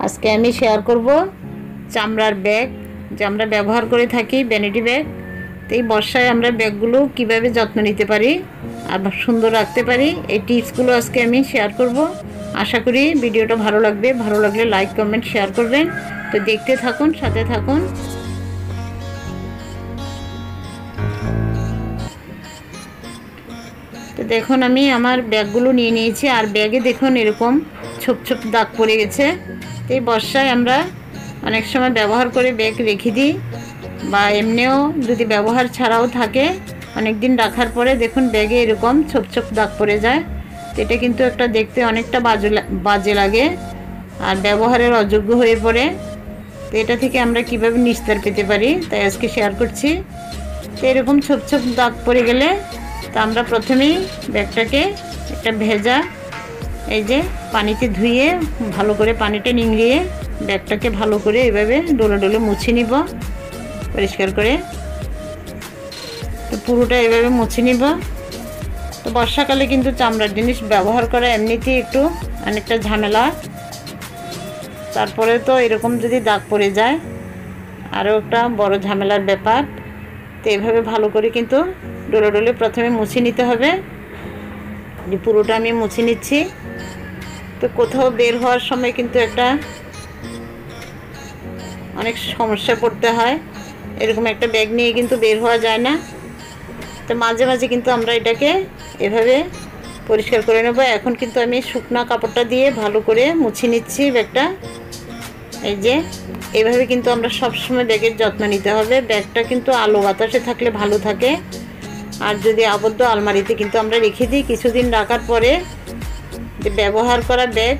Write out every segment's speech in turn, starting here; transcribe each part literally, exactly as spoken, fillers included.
আজকে আমি শেয়ার করব চামড়ার ব্যাগ যে আমরা ব্যবহার করে থাকি, ভ্যানিটি ব্যাগ। তো এই বর্ষায় আমরা ব্যাগগুলো কিভাবে যত্ন নিতে পারি আর সুন্দর রাখতে পারি, এই টিপসগুলো আজকে আমি শেয়ার করব। আশা করি ভিডিওটা ভালো লাগবে। ভালো লাগলে লাইক কমেন্ট শেয়ার করবেন। তো দেখতে থাকুন, সাথে থাকুন। তো দেখুন আমি আমার ব্যাগগুলো নিয়ে নিয়েছি, আর ব্যাগে দেখুন এরকম ছোপ ছোপ দাগ পড়ে গেছে। এই বর্ষায় আমরা অনেক সময় ব্যবহার করে ব্যাগ রেখে দিই, বা এমনিও যদি ব্যবহার ছাড়াও থাকে অনেক দিন রাখার পরে দেখুন ব্যাগে এরকম ছোপ ছোপ দাগ পড়ে যায়। তো এটা কিন্তু একটা দেখতে অনেকটা বাজে বাজে লাগে আর ব্যবহারের অযোগ্য হয়ে পড়ে। তো এটা থেকে আমরা কিভাবে নিস্তার পেতে পারি তাই আজকে শেয়ার করছি। তো এরকম ছোপ ছোপ দাগ পড়ে গেলে তা আমরা প্রথমেই ব্যাগটাকে একটা ভেজা এই যে পানিতে ধুয়ে ভালো করে পানিটা নিংড়িয়ে ব্যাগটাকে ভালো করে এভাবে ডোলে ডোলে মুছে নিব পরিষ্কার করে। তো পুরোটা এভাবে মুছে নিব। তো বর্ষাকালে কিন্তু চামড়ার জিনিস ব্যবহার করা এমনিতেই একটু অনেকটা ঝামেলা, তারপরে তো এরকম যদি দাগ পড়ে যায় আরও একটা বড় ঝামেলার ব্যাপার। তো এভাবে ভালো করে কিন্তু ডোলে ডোলে প্রথমে মুছে নিতে হবে। যে পুরোটা আমি মুছে নিচ্ছি। তো কোথাও বের হওয়ার সময় কিন্তু একটা অনেক সমস্যা পড়তে হয়, এরকম একটা ব্যাগ নিয়ে কিন্তু বের হওয়া যায় না। তো মাঝে মাঝে কিন্তু আমরা এটাকে এভাবে পরিষ্কার করে নেব। এখন কিন্তু আমি শুকনো কাপড়টা দিয়ে ভালো করে মুছে নিচ্ছি ব্যাগটা। এই যে এইভাবে কিন্তু আমরা সবসময় ব্যাগের যত্ন নিতে হবে। ব্যাগটা কিন্তু আলো বাতাসে থাকলে ভালো থাকে, আর যদি আবদ্ধ আলমারিতে কিন্তু আমরা রেখে দিই কিছুদিন রাখার পরে যে ব্যবহার করা ব্যাগ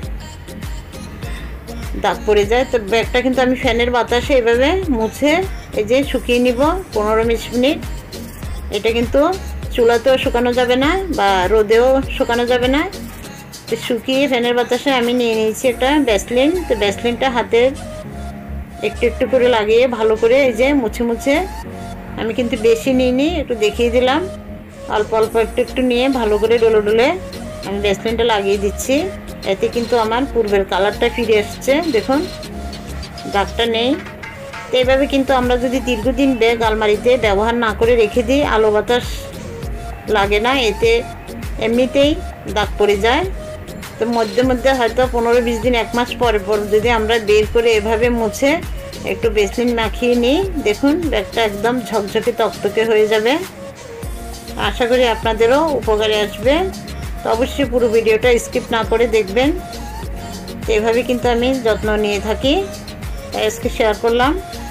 দাগ পড়ে যায়। তো ব্যাগটা কিন্তু আমি ফ্যানের বাতাসে এভাবে মুছে এই যে শুকিয়ে নিব পনেরো বিশ মিনিট। এটা কিন্তু চুলাতেও শুকানো যাবে না বা রোদেও শুকানো যাবে না। তো শুকিয়ে ফ্যানের বাতাসে আমি নিয়ে নিয়েছি একটা ভ্যাসলিন। তো ভ্যাসলিনটা হাতের একটু একটু করে লাগিয়ে ভালো করে এই যে মুছে মুছে, আমি কিন্তু বেশি নিইনি, একটু দেখিয়ে দিলাম, অল্প অল্প একটু একটু নিয়ে ভালো করে ডোলে ডোলে আমি ভ্যাসলিনটা লাগিয়ে দিচ্ছি। এতে কিন্তু আমার পূর্বের কালারটা ফিরে এসছে, দেখুন দাগটা নেই। তো এইভাবে কিন্তু আমরা যদি দীর্ঘদিন ব্যাগ আলমারিতে ব্যবহার না করে রেখে দিই, আলো বাতাস লাগে না, এতে এমনিতেই দাগ পড়ে যায়। তো মধ্যে মধ্যে হয়তো পনেরো বিশ দিন এক মাস পরে পর যদি আমরা বের করে এভাবে মুছে একটু ভ্যাসলিন মাখিয়ে নিই, দেখুন ব্যাগটা একদম ঝকঝকে তকতকে হয়ে যাবে। আশা করি আপনাদেরও উপকারে আসবে। তো অবশ্যই পুরো ভিডিওটা স্কিপ না করে দেখবেন। তো এভাবে কিন্তু আমি যত্ন নিয়ে থাকি, তাই আজকে শেয়ার করলাম।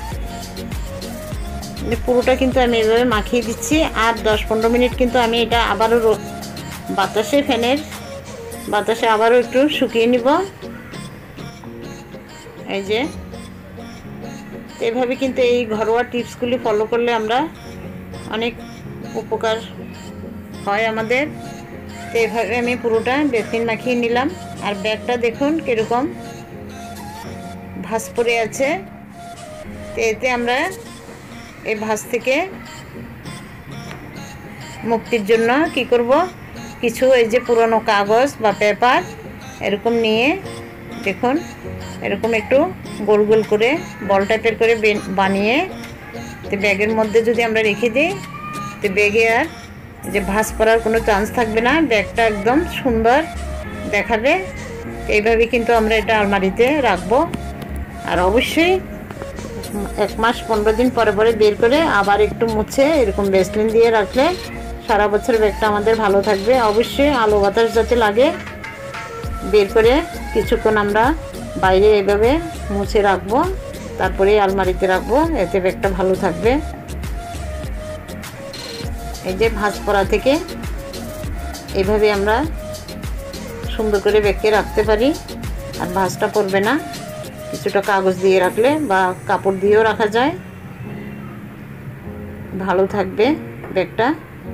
পুরোটা কিন্তু আমি এভাবে মাখিয়ে দিচ্ছি, আর দশ পনেরো মিনিট কিন্তু আমি এটা আবারও বাতাসে ফ্যানের বাতাসে আবারও একটু শুকিয়ে নিব। এই যে এভাবে কিন্তু এই ঘরোয়া টিপসগুলি ফলো করলে আমরা অনেক উপকার হয় আমাদের। তো এইভাবে আমি পুরোটা ভ্যাসলিন মাখিয়ে নিলাম। আর ব্যাগটা দেখুন কীরকম ভাঁজ পড়ে আছে। তো এতে আমরা এই ভাঁজ থেকে মুক্তির জন্য কি করব, কিছু এই যে পুরনো কাগজ বা পেপার এরকম নিয়ে দেখুন এরকম একটু গোল গোল করে বল টাইপের করে বানিয়ে তো ব্যাগের মধ্যে যদি আমরা রেখে দিই, তো ব্যাগে আর যে ভাঁজ পড়ার কোনো চান্স থাকবে না, ব্যাগটা একদম সুন্দর দেখাবে। এইভাবে কিন্তু আমরা এটা আলমারিতে রাখবো। আর অবশ্যই এক মাস পনেরো দিন পরে পরে বের করে আবার একটু মুছে এরকম ভ্যাসলিন দিয়ে রাখলে সারা বছর ব্যাগটা আমাদের ভালো থাকবে। অবশ্যই আলো বাতাস যাতে লাগে, বের করে কিছুক্ষণ আমরা বাইরে এভাবে মুছে রাখবো, তারপরে আলমারিতে রাখবো, এতে ব্যাগটা ভালো থাকবে। এই যে ভাঁজ পড়া থেকে এইভাবে আমরা সুন্দর করে ব্যাগকে রাখতে পারি, আর ভাঁজটা পড়বে না। কিছুটা কাগজ দিয়ে রাখলে বা কাপড় দিয়েও রাখা যায়, ভালো থাকবে ব্যাগটা।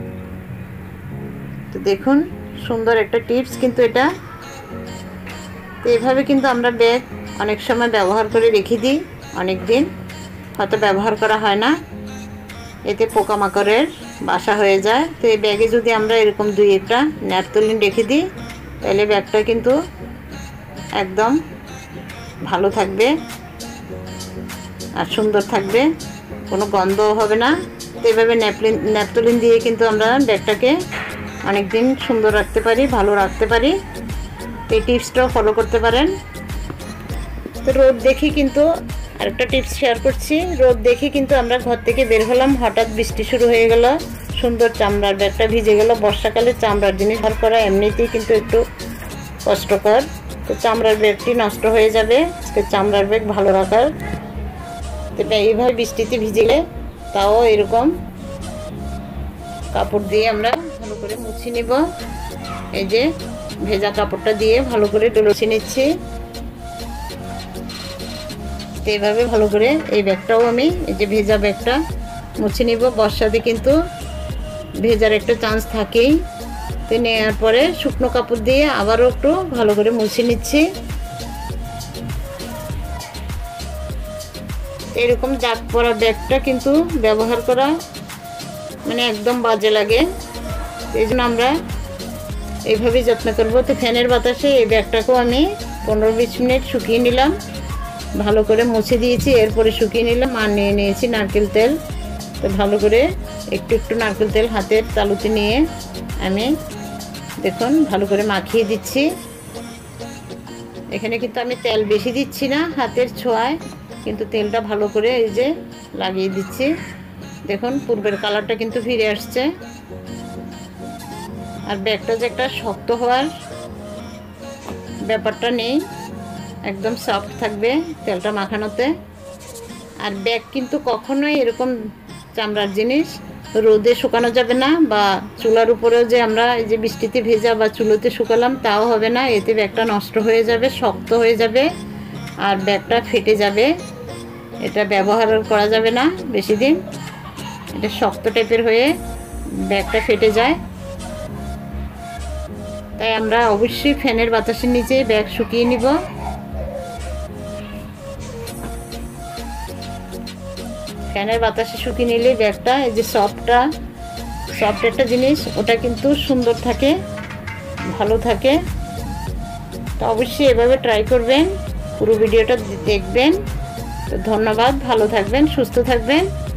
তো দেখুন সুন্দর একটা টিপস কিন্তু এটা। তো এভাবে কিন্তু আমরা ব্যাগ অনেক সময় ব্যবহার করে রেখে দিই, অনেক দিন হয়তো ব্যবহার করা হয় না, এতে পোকামাকড়ের বাসা হয়ে যায়। তো এই ব্যাগে যদি আমরা এরকম দুই একটা ন্যাপথলিন রেখে দিই, তাহলে ব্যাগটা কিন্তু একদম ভালো থাকবে আর সুন্দর থাকবে, কোনো গন্ধও হবে না। তো এইভাবে ন্যাপলিন ন্যাপথলিন দিয়ে কিন্তু আমরা ব্যাগটাকে অনেক দিন সুন্দর রাখতে পারি, ভালো রাখতে পারি। এই টিপসটাও ফলো করতে পারেন। তো রোদ দেখি কিন্তু আরেকটা টিপস শেয়ার করছি। রোদ দেখি কিন্তু আমরা ঘর থেকে বের হলাম, হঠাৎ বৃষ্টি শুরু হয়ে গেল, সুন্দর চামড়ার ব্যাগটা ভিজে গেল। বর্ষাকালে চামড়ার জিনিস ব্যবহার করা এমনিতেই কিন্তু একটু কষ্টকর। তো চামড়ার ব্যাগটি নষ্ট হয়ে যাবে, আজকে চামড়ার ব্যাগ ভালো রাখার। তো এইভাবে বৃষ্টিতে ভিজে তাও এরকম কাপড় দিয়ে আমরা ভালো করে মুছে নিব। এই যে ভেজা কাপড়টা দিয়ে ভালো করে ডলছে নিচ্ছি। তো এইভাবে ভালো করে এই ব্যাগটাও আমি এই যে ভেজা ব্যাগটা মুছে নিব। বর্ষাতে কিন্তু ভেজার একটা চান্স থাকেই। তো নেওয়ার পরে শুকনো কাপড় দিয়ে আবারও একটু ভালো করে মুছে নিচ্ছি। এরকম দাগ পরা ব্যাগটা কিন্তু ব্যবহার করা মানে একদম বাজে লাগে। এই জন্য আমরা এইভাবেই যত্ন করব। তো ফ্যানের বাতাসে এই ব্যাগটাকেও আমি পনেরো বিশ মিনিট শুকিয়ে নিলাম, ভালো করে মুছে দিয়েছি। এরপরে শুকিয়ে নিলাম আর নিয়ে নিয়েছি নারকেল তেল। তো ভালো করে একটু একটু নারকেল তেল হাতের তালুতে নিয়ে আমি দেখুন ভালো করে মাখিয়ে দিচ্ছি। এখানে কিন্তু আমি তেল বেশি দিচ্ছি না, হাতের ছোঁয়ায় কিন্তু তেলটা ভালো করে এই যে লাগিয়ে দিচ্ছি। দেখুন পূর্বের কালারটা কিন্তু ফিরে আসছে। আর ব্যাগটা যে একটা শক্ত হওয়ার ব্যাপারটা নেই, একদম সফট থাকবে তেলটা মাখানোতে। আর ব্যাগ কিন্তু কখনোই এরকম চামড়ার জিনিস রোদে শুকানো যাবে না, বা চুলার উপরেও যে আমরা এই যে বৃষ্টিতে ভেজা বা চুলোতে শুকালাম তাও হবে না। এতে ব্যাগটা নষ্ট হয়ে যাবে, শক্ত হয়ে যাবে আর ব্যাগটা ফেটে যাবে। এটা ব্যবহার করা যাবে না বেশি দিন, এটা শক্ত টাইপের হয়ে ব্যাগটা ফেটে যায়। তাই আমরা অবশ্যই ফ্যানের বাতাসের নিচে ব্যাগ শুকিয়ে নিব। ফ্যানের বাতাসে শুকিয়ে নিলে ব্যাগটা এই যে সফটটা সফট একটা জিনিস ওটা কিন্তু সুন্দর থাকে, ভালো থাকে। তো অবশ্যই এভাবে ট্রাই করবেন, পুরো ভিডিওটা দেখবেন। তো ধন্যবাদ, ভালো থাকবেন, সুস্থ থাকবেন।